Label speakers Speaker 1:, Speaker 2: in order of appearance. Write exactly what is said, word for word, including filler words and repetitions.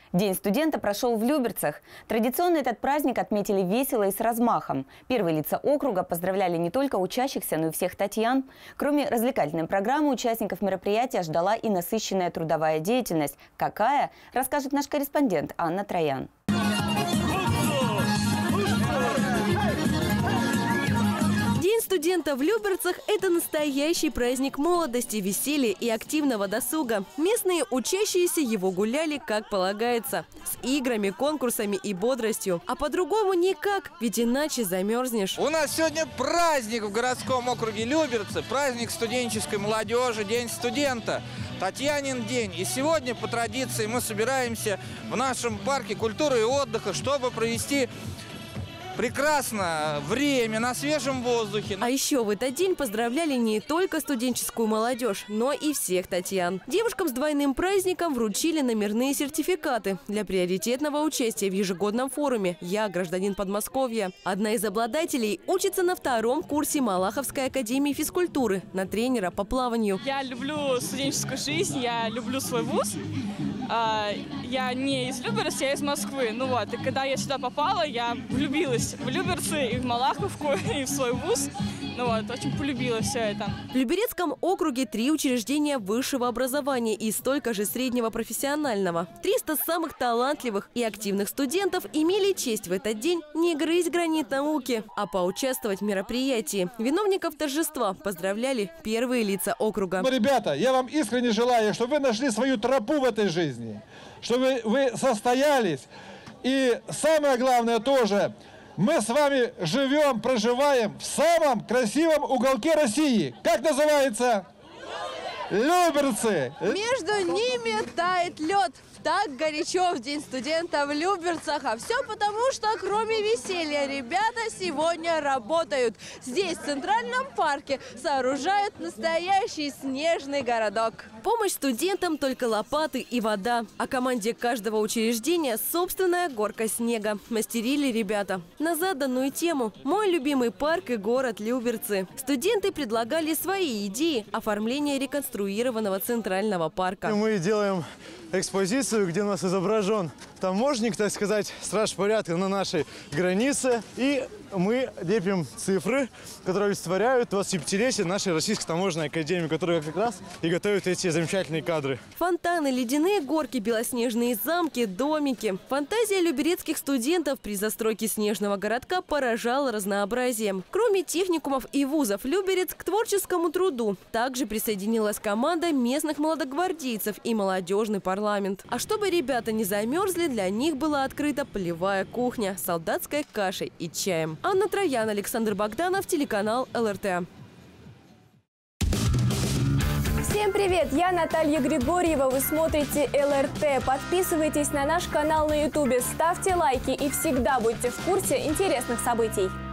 Speaker 1: День студента прошел в Люберцах. Традиционно этот праздник отметили весело и с размахом. Первые лица округа поздравляли не только учащихся, но и всех татьян. Кроме развлекательной программы, участников мероприятия ждала и насыщенная трудовая деятельность. Какая, расскажет наш корреспондент Анна Троян.
Speaker 2: День студента в Люберцах – это настоящий праздник молодости, веселья и активного досуга. Местные учащиеся его гуляли как полагается. С играми, конкурсами и бодростью. А по-другому никак, ведь иначе замерзнешь.
Speaker 3: У нас сегодня праздник в городском округе Люберцы. Праздник студенческой молодежи, День студента. Татьянин день. И сегодня, по традиции, мы собираемся в нашем парке культуры и отдыха, чтобы провести прекрасно время на свежем воздухе.
Speaker 2: А еще в этот день поздравляли не только студенческую молодежь, но и всех татьян. Девушкам с двойным праздником вручили номерные сертификаты для приоритетного участия в ежегодном форуме «Я гражданин Подмосковья». Одна из обладателей учится на втором курсе Малаховской академии физкультуры на тренера по плаванию.
Speaker 4: Я люблю студенческую жизнь, я люблю свой вуз. Я не из Люберца, я из Москвы. Ну вот, и когда я сюда попала, я влюбилась в Люберцы, и в Малаховку, и в свой вуз. Ну вот, очень полюбила все это.
Speaker 2: В Люберецком округе три учреждения высшего образования и столько же среднего профессионального. триста самых талантливых и активных студентов имели честь в этот день не грызть гранит науки, а поучаствовать в мероприятии. Виновников торжества поздравляли первые лица округа.
Speaker 5: Ну, ребята, я вам искренне желаю, чтобы вы нашли свою тропу в этой жизни, чтобы вы состоялись. И самое главное тоже, мы с вами живем, проживаем в самом красивом уголке России. Как называется? Люберцы.
Speaker 6: Между ними тает лед. Так горячо в День студента в Люберцах. А все потому, что кроме веселья ребята сегодня работают. Здесь, в Центральном парке, сооружают настоящий снежный городок.
Speaker 2: Помощь студентам только лопаты и вода. А команде каждого учреждения собственная горка снега. Мастерили ребята на заданную тему «Мой любимый парк и город Люберцы». Студенты предлагали свои идеи оформления реконструированного Центрального парка.
Speaker 7: Мы делаем экспозицию, где у нас изображен таможник, так сказать, страж порядка на нашей границе. И мы лепим цифры, которые олицетворяют двадцатипятилетие нашей Российской таможенной академии, которая как раз и готовит эти замечательные кадры.
Speaker 2: Фонтаны, ледяные горки, белоснежные замки, домики. Фантазия люберецких студентов при застройке снежного городка поражала разнообразием. Кроме техникумов и вузов, Люберец к творческому труду также присоединилась команда местных молодогвардейцев и молодежный парламент. А чтобы ребята не замерзли, для них была открыта полевая кухня с солдатской кашей и чаем. Анна Троян, Александр Богданов, телеканал эл эр тэ.
Speaker 8: Всем привет! Я Наталья Григорьева. Вы смотрите эл эр тэ. Подписывайтесь на наш канал на ютубе, ставьте лайки и всегда будьте в курсе интересных событий.